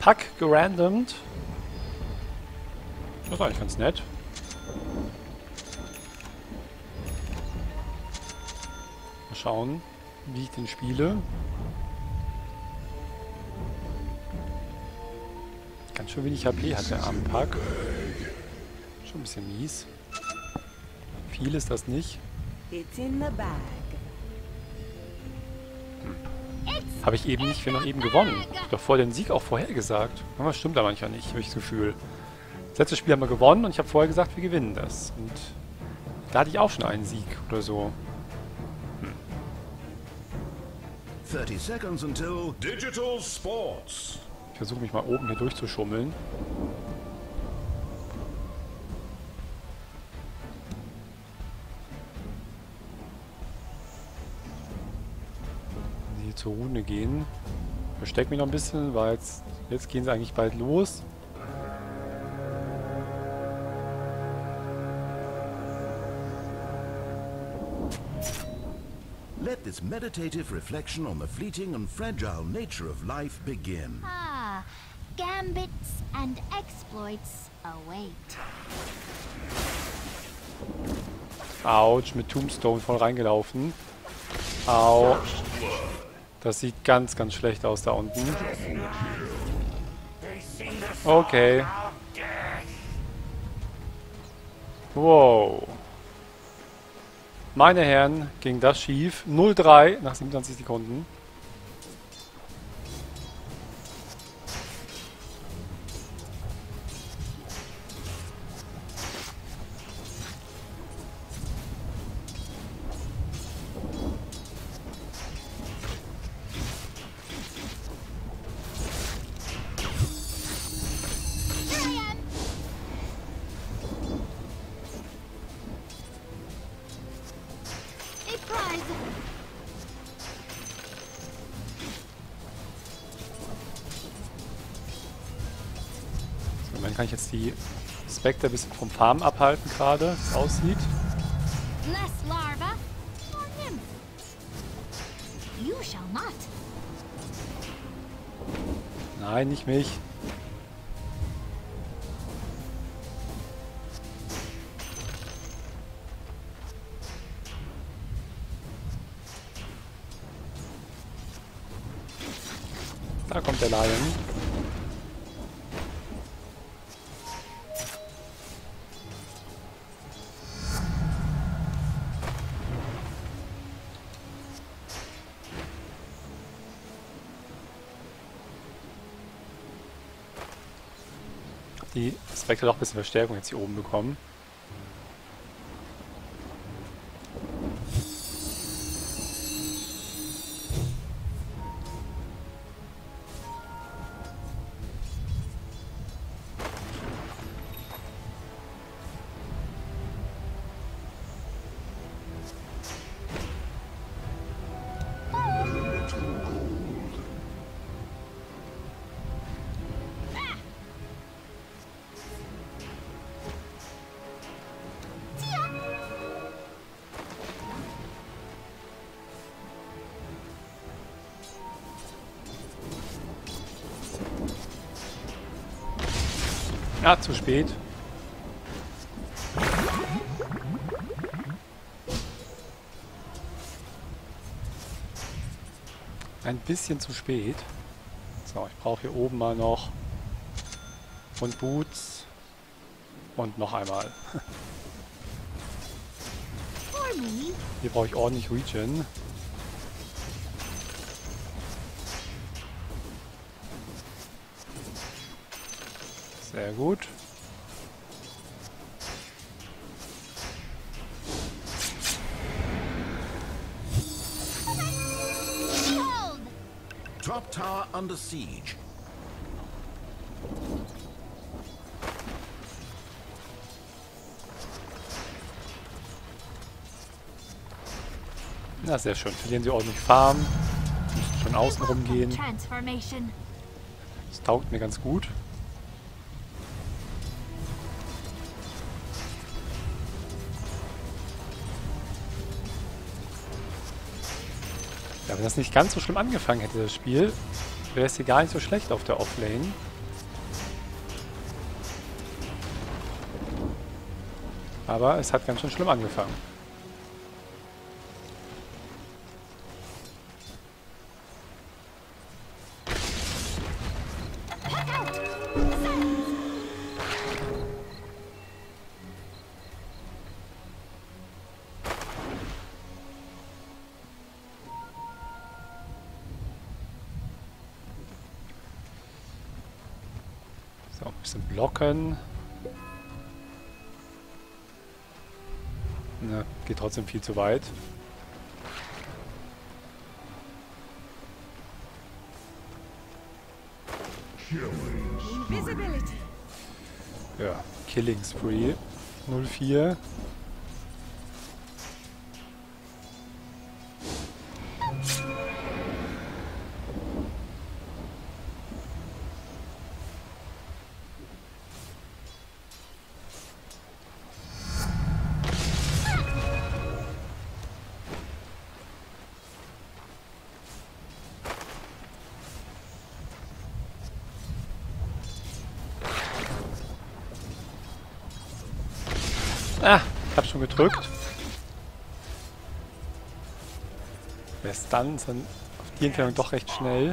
Pack gerandomt. Das ist eigentlich ganz nett. Mal schauen, wie ich den spiele. Ganz schön wenig HP hat der arme Pack. Schon ein bisschen mies. Viel ist das nicht. Habe ich eben nicht, wir noch eben gewonnen. Ich habe doch vor den Sieg auch vorhergesagt. Aber das stimmt da manchmal nicht, habe ich das Gefühl. Das letzte Spiel haben wir gewonnen und ich habe vorher gesagt, wir gewinnen das. Und da hatte ich auch schon einen Sieg oder so. 30 seconds until Digital Sports. Ich versuche mich mal oben hier durchzuschummeln. Hier zur Rune gehen. Versteck mich noch ein bisschen, weil jetzt gehen sie eigentlich bald los. Let this meditative reflection on the fleeting and fragile nature of life begin. Ah, gambits and exploits await. Autsch, mit Tombstone voll reingelaufen. Au. Das sieht ganz, ganz schlecht aus da unten. Okay. Wow. Meine Herren, ging das schief. 0-3 nach 27 Sekunden. Dann kann ich jetzt die Spectre ein bisschen vom Farm abhalten gerade, wie es aussieht. Less larva or nymph. You shall not. Nein, nicht mich. Da kommt der Lion. Die Spectre doch ein bisschen Verstärkung jetzt hier oben bekommen. Ja, zu spät. Ein bisschen zu spät. So, ich brauche hier oben mal noch und Boots und noch einmal. Hier brauche ich ordentlich Regen. Sehr gut. Top tower under siege. Na, sehr schön. Verlieren sie ordentlich Farm. Müssen schon außen rumgehen. Das taugt mir ganz gut. Ja, wenn das nicht ganz so schlimm angefangen hätte, das Spiel, wäre es hier gar nicht so schlecht auf der Offlane. Aber es hat ganz schön schlimm angefangen. So, ein bisschen blocken. Ne, geht trotzdem viel zu weit. Invisibility. Ja, Killing Spree. 04. Ah, ich hab's schon gedrückt. Wer ist dann? Ist dann auf die Entfernung doch recht schnell.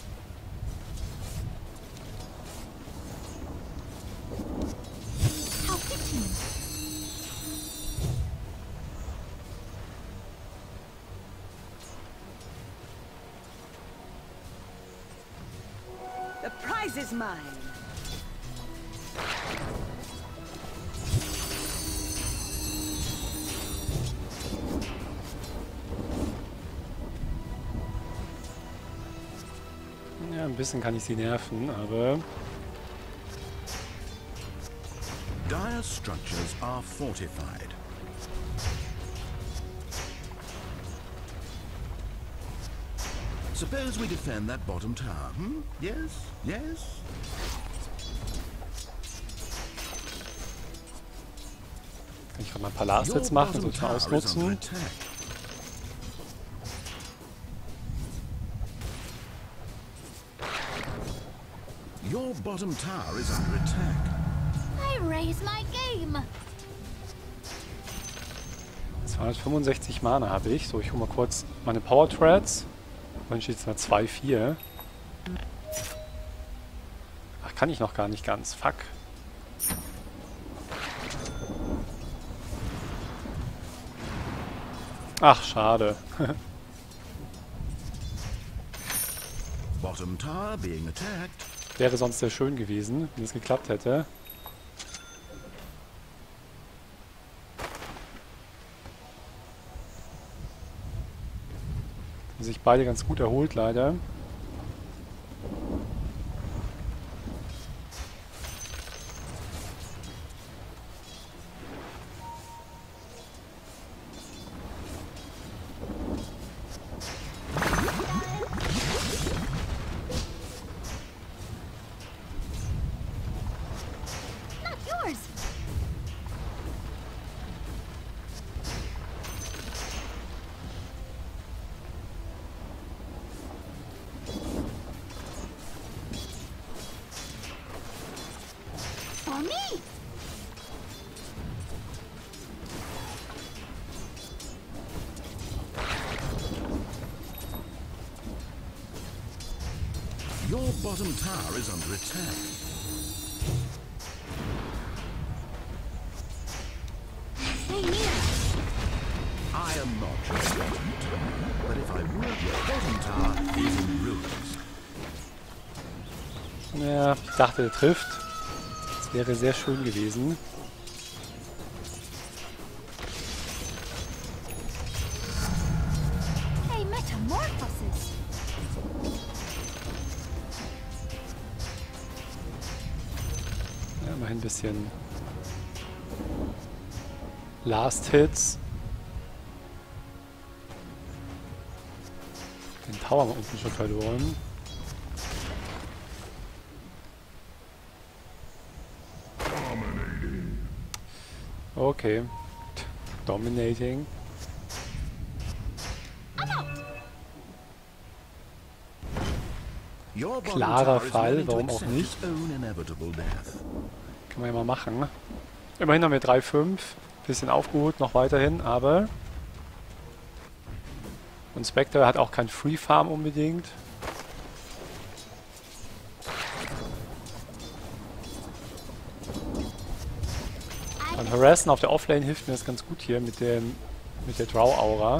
How fitting. The prize is mine. Ja, ein bisschen kann ich sie nerven, aber... Dire's structures are fortified. Suppose we defend that bottom tower, hmm? Yes? Yes? Kann ich gerade mal ein paar Last-Hits machen, so zum Ausnutzen. Your bottom tower is under attack. I raise my game. 265 Mana habe ich. So, ich hole mal kurz meine Power Threads. Dann steht es mal 2-4. Ach, kann ich noch gar nicht ganz. Fuck. Ach, schade. Bottom tower being attacked. Wäre sonst sehr schön gewesen, wenn es geklappt hätte. Haben sich beide ganz gut erholt, leider. Not yours. For me. Your bottom tower is under attack. Stay near. I am not your bottom tower, but if I were your bottom tower is in ruins. Ja, ich dachte, er trifft. Das wäre sehr schön gewesen. Hey, metamorphosis. Ja, immerhin ein bisschen Last Hits. Den Tower haben wir unten schon verloren. Okay. Dominating. Your bottom Klarer tower is Fall, willing to warum auch accept nicht? its own inevitable death. Kann man ja mal machen. Immerhin haben wir 3-5. Bisschen aufgeholt noch weiterhin, aber... Und Spectre hat auch kein Free Farm unbedingt. Und Harassen auf der Offlane hilft mir das ganz gut hier mit der Drow-Aura.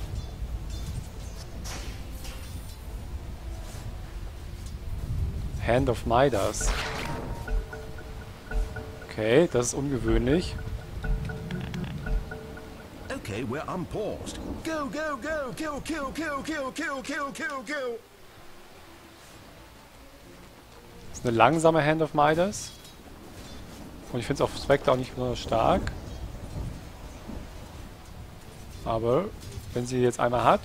Hand of Midas. Okay, das ist ungewöhnlich. Okay, we're unpaused. Go, go, go! Kill, kill, kill, kill, kill, kill, kill, kill! Das ist eine langsame Hand of Midas. Und ich finde es auf Spectre auch nicht besonders stark. Aber wenn sie jetzt einmal hat...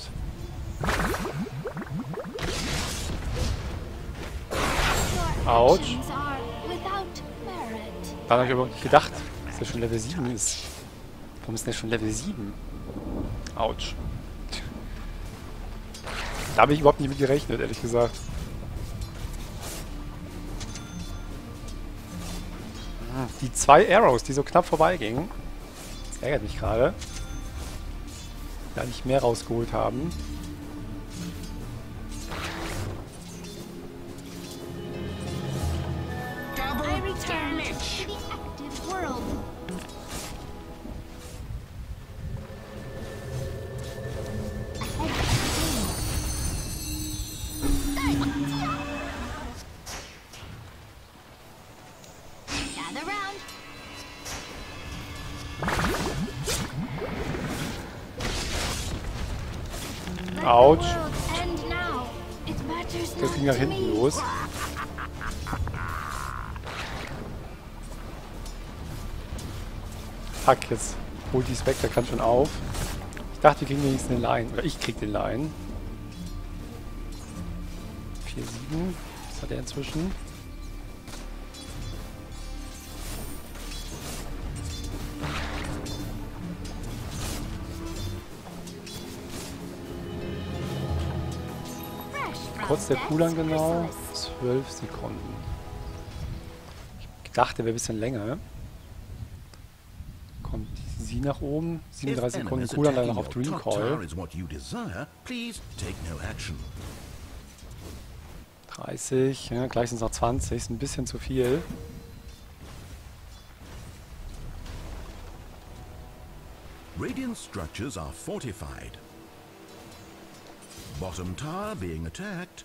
Autsch. Daran habe ich überhaupt nicht gedacht, dass der schon Level 7 ist. Warum ist der schon Level 7? Autsch. Da habe ich überhaupt nicht mit gerechnet, ehrlich gesagt. Die 2 Arrows, die so knapp vorbeigingen. Das ärgert mich gerade. Da nicht mehr rausgeholt haben. I return to the active world. Gather round. Autsch. And now it matters Das not ging nach to hinten me. los. Fuck, jetzt holt die Spectre kann schon auf. Ich dachte, wir kriegen wenigstens den Line. Oder ich krieg den Line. 4-7. Was hat er inzwischen? Kurz der Cooldown genau. 12 Sekunden. Ich dachte, wäre ein bisschen länger. Kommt sie nach oben. 37 Sekunden Cooldown, dann noch auf Dream Call. 30, ja, gleich sind es noch 20. Ist ein bisschen zu viel. Radiant structures are fortified. Bottom tower being attacked.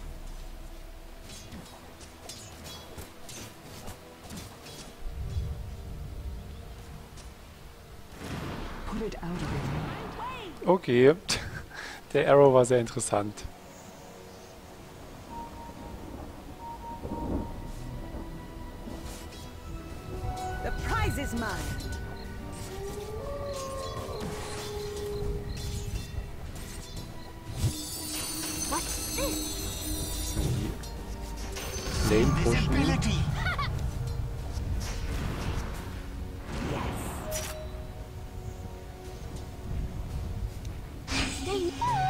Put it out of his mind. Okay. Der Arrow war sehr interessant. The prize is mine. What's this? Lane pushen. Stay.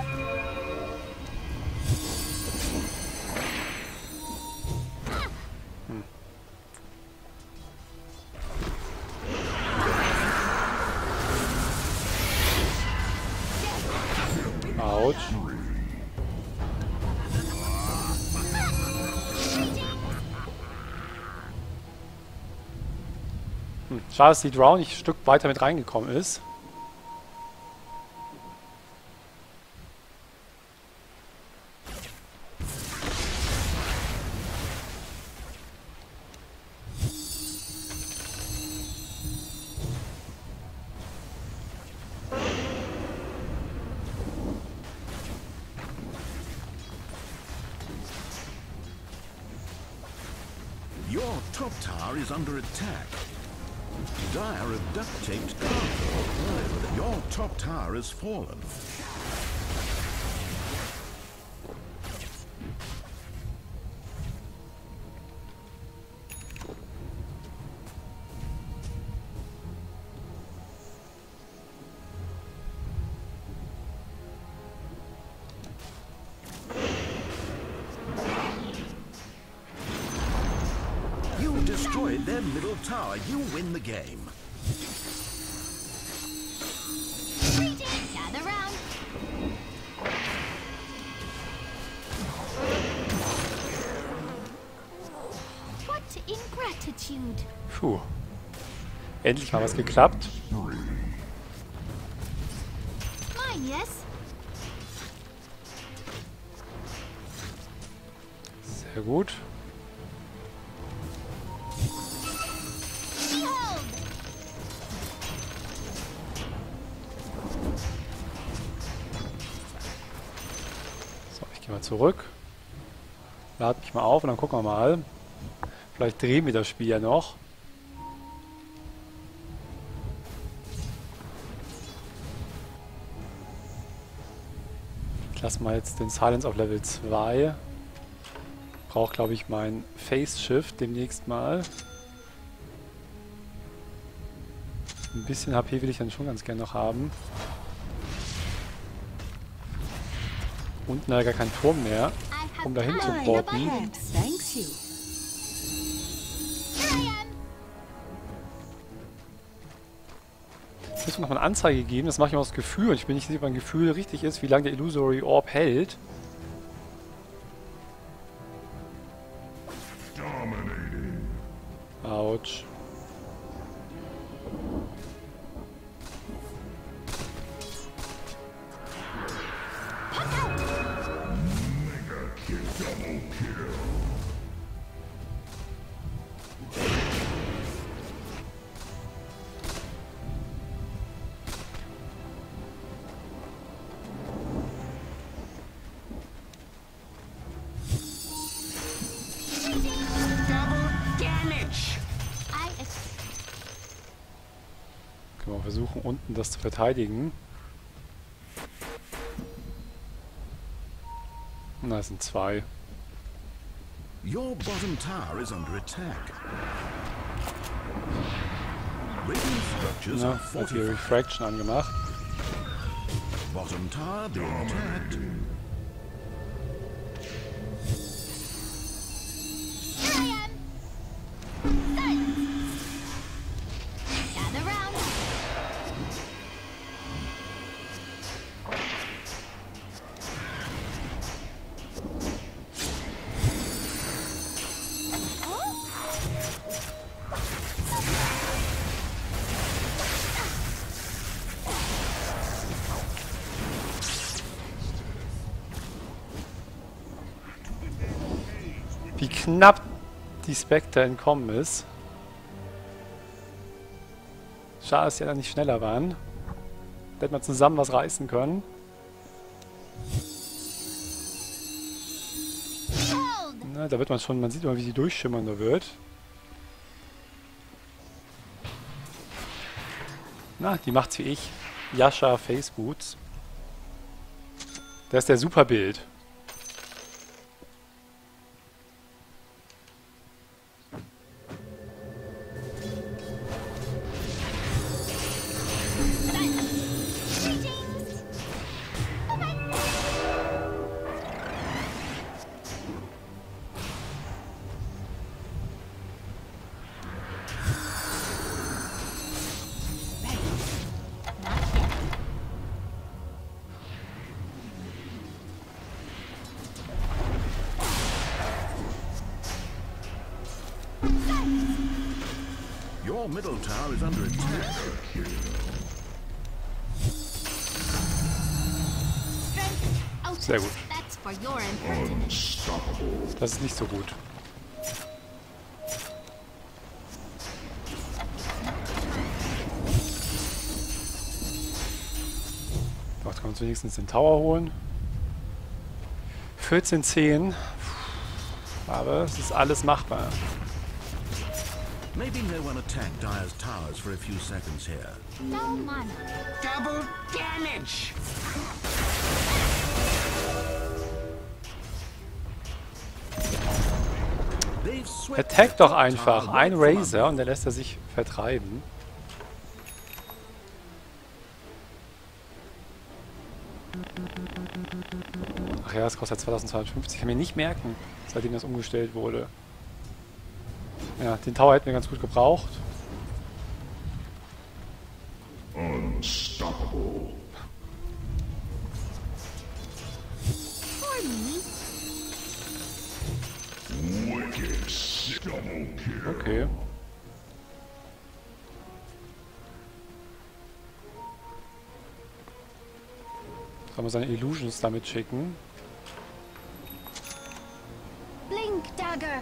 Autsch. Schade, dass die Drow nicht ein Stück weiter mit reingekommen ist. Your top tower is under attack. Dire have duct-taped cargo. Your top tower has fallen. You destroyed their middle tower. You win the game. altitude. Puh. Endlich mal was geklappt. Mine, yes? Sehr gut. Behold! So, ich gehe mal zurück. Lade mich mal auf und dann gucken wir mal. Vielleicht drehen wir das Spiel ja noch. Ich lasse mal jetzt den Silence auf Level 2. Brauche, glaube ich, mein Phase Shift demnächst mal. Ein bisschen HP will ich dann schon ganz gerne noch haben. Unten leider gar kein Turm mehr, I have um dahin zu power in porten. abundance. Thanks you. Here I am. Es müsste noch mal eine Anzeige geben, das mache ich mal aus Gefühl. Ich bin nicht sicher, ob mein Gefühl richtig ist, wie lange der Illusory Orb hält. Autsch. Double damage. Können wir versuchen, unten das zu verteidigen. Na, es sind zwei. Your bottom tower is under attack. Radiant structures Na, are hat die fortified. Refraction angemacht. Bottom tower being attacked. Here I am. Silence. Gather round. Wie knapp die Spectre entkommen ist. Schade, dass die ja nicht schneller waren. Da hätten wir zusammen was reißen können. Behold! Na, da wird man schon, man sieht immer, wie sie durchschimmernder wird. Na, die macht's wie ich. Yasha Face Boots. Das ist der Superbild. Greetings! Not yet. Your middle tower is under attack. Strength out. Sehr gut. That's for your impertinence. Das ist nicht so gut. Dort kann man wenigstens den Tower holen. 14:10. Aber es ist alles machbar. Maybe no one attacked Dire's towers for a few seconds here. No mana. Double damage! They've swept Attack their doch top einfach. tower Ein right from Razor under. und dann lässt er sich vertreiben. Ach ja, das kostet 2250. Kann mir nicht merken, seitdem das umgestellt wurde. Ja, den Tower hätten wir ganz gut gebraucht. For me. Okay. Sollen wir seine Illusions damit schicken? Blink dagger.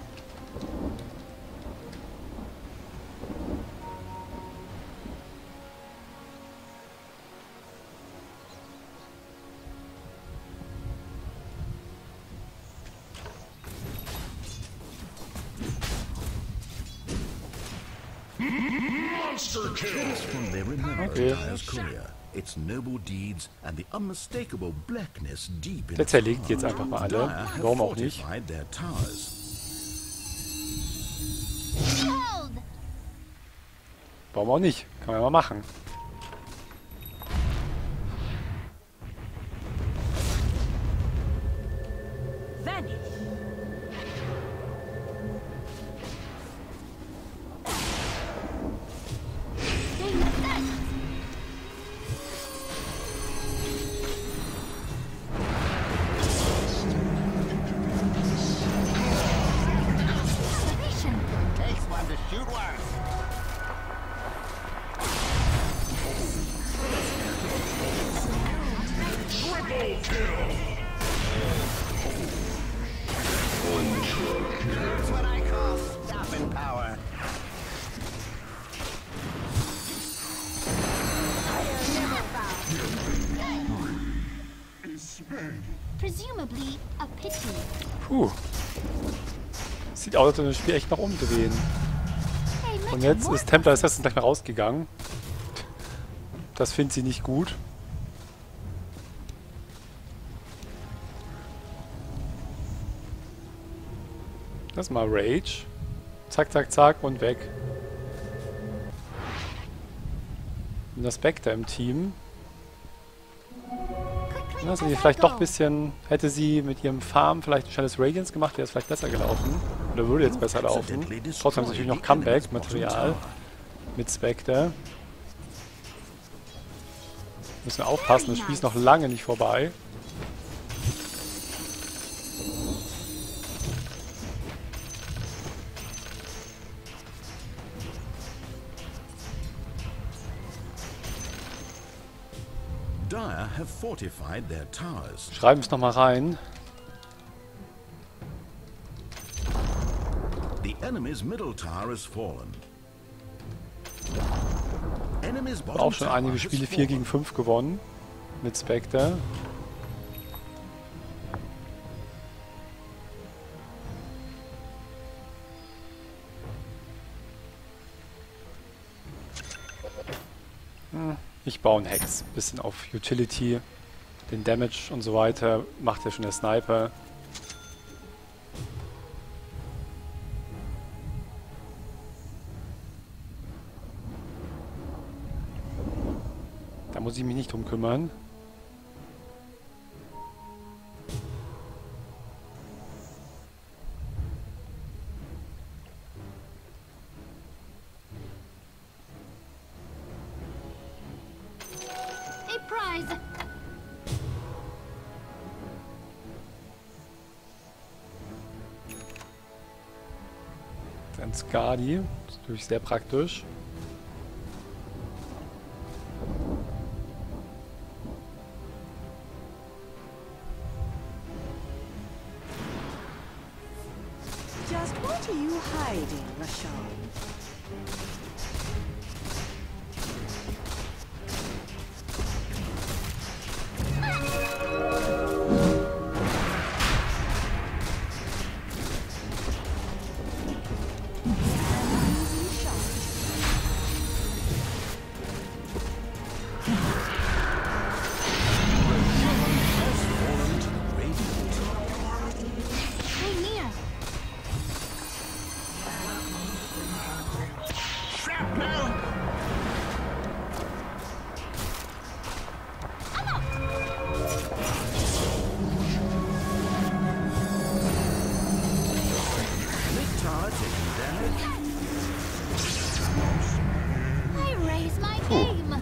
From their remembrance Okay. Dyer's career, its noble deeds and the unmistakable blackness deep in Der its zerlegt die heart, jetzt einfach mal alle. Dyer have Warum auch nicht? fortified their towers. Hold. Warum auch nicht? Kann man ja mal machen. Vanish. Stay set. Salvation. Takes one to shoot one. That's what I call stopping power. Presumably a pity. Puh. Sieht aus, als würde das Spiel echt noch umdrehen. Hey, Und jetzt ist Templar Assassin gleich mal rausgegangen. Das findet sie nicht gut. Das mal Rage. Zack, zack, zack und weg. Und das Spectre im Team. Na, sind die vielleicht doch ein bisschen... Hätte sie mit ihrem Farm vielleicht ein schnelles Radiance gemacht, wäre es vielleicht besser gelaufen. Oder würde jetzt besser laufen. Trotzdem natürlich noch Comeback-Material mit Spectre. Müssen wir aufpassen, das Spiel ist noch lange nicht vorbei. Dyer have fortified their towers. Schreiben wir es nochmal rein. The enemy's middle tower has fallen. Enemy's bottom Auch schon tower einige has Spiele 4 fallen. gegen 5 gewonnen. Mit Spectre. Ich baue einen Hex. Bisschen auf Utility. Den Damage und so weiter macht ja schon der Sniper. Da muss ich mich nicht drum kümmern. A prize. Dann Skadi. Das ist natürlich sehr praktisch. Just what are you hiding, Rashad? Stay near. Shrapnel! Mid tower taking damage. I raise my game.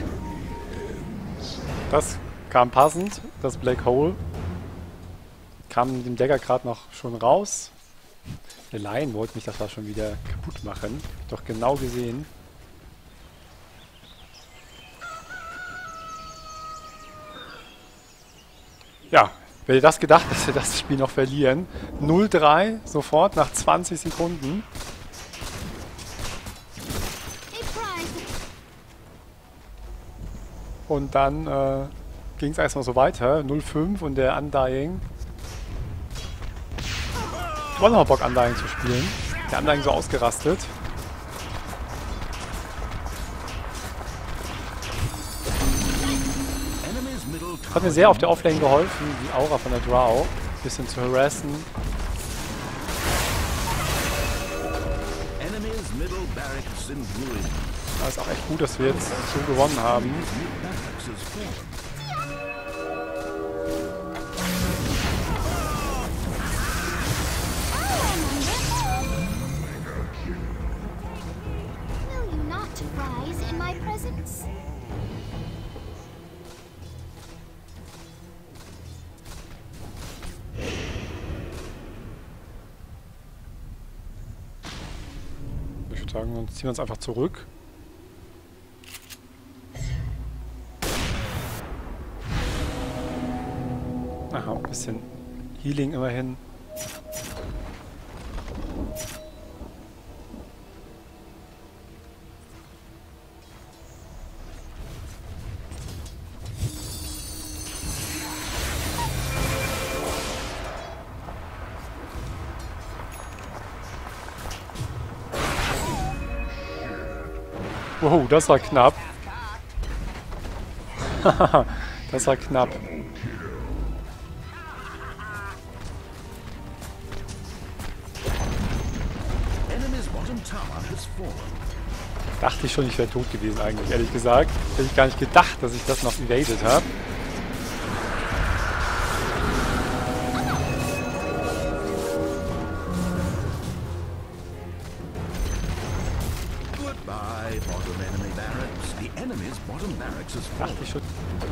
Das kam passend, das Black Hole. Kam mit dem Dagger gerade noch schon raus. Der Lion wollte mich das da schon wieder kaputt machen. Doch genau gesehen. Ja, wer hätte das gedacht, dass wir das Spiel noch verlieren? 0-3 sofort nach 20 Sekunden. A prize. Und dann ging es erstmal so weiter. 0-5 und der Undying. Ich wollte noch mal Bock, Undying zu spielen. Der Undying so ausgerastet. Enemy's middle Hat mir tower sehr auf der Offlane geholfen, die Aura von der Drow. Ein bisschen zu harassen. Enemy's middle barracks in ruins. Das ist auch echt gut, dass wir jetzt so gewonnen haben. New barracks is fallen. Will you not rise in my presence? Ich würde sagen, dann ziehen wir uns einfach zurück. Aha, ein bisschen Healing immerhin. Wow, das war knapp. Das war knapp. Enemy's bottom tower has fallen. Dachte ich schon, ich wäre tot gewesen eigentlich, ehrlich gesagt. Hätte ich gar nicht gedacht, dass ich das noch evaded habe. Goodbye, bottom enemy barracks. The enemy's bottom barracks has fallen. Dachte ich schon.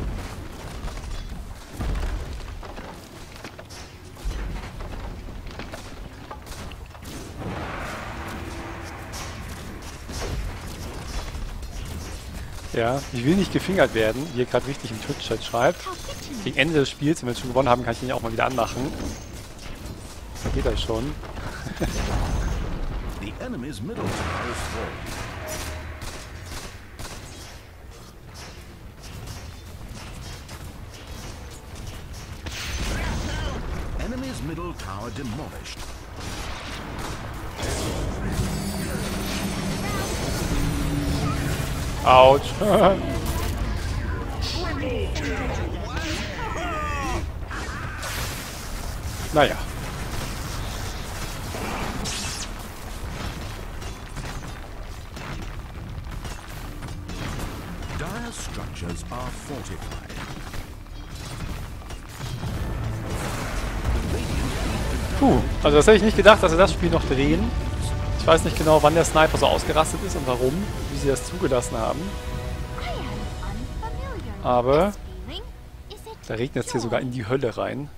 Ja, ich will nicht gefingert werden, wie ihr gerade richtig im Twitch-Chat schreibt. Gegen Ende des Spiels, wenn wir schon gewonnen haben, kann ich ihn ja auch mal wieder anmachen. Da geht das schon. The enemy's middle tower is fallen. Enemy's middle tower demolished. Autsch. Naja. Dire structures are fortified. Puh, also das hätte ich nicht gedacht, dass wir das Spiel noch drehen. Ich weiß nicht genau, wann der Sniper so ausgerastet ist und warum, wie sie das zugelassen haben. I am unfamiliar Aber with this feeling. Is it da regnet es hier joy? sogar in die Hölle rein.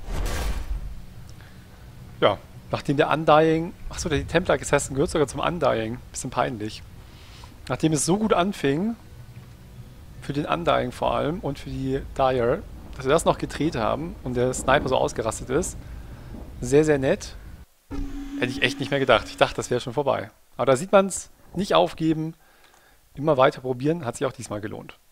Ja, nachdem der Undying... Achso, die Templar Assassin gehört sogar zum Undying. Bisschen peinlich. Nachdem es so gut anfing, für den Undying vor allem und für die Dire, dass wir das noch gedreht haben und der Sniper so ausgerastet ist. Sehr, sehr nett. Hätte ich echt nicht mehr gedacht. Ich dachte, das wäre schon vorbei. Aber da sieht man es. Nicht aufgeben. Immer weiter probieren. Hat sich auch diesmal gelohnt.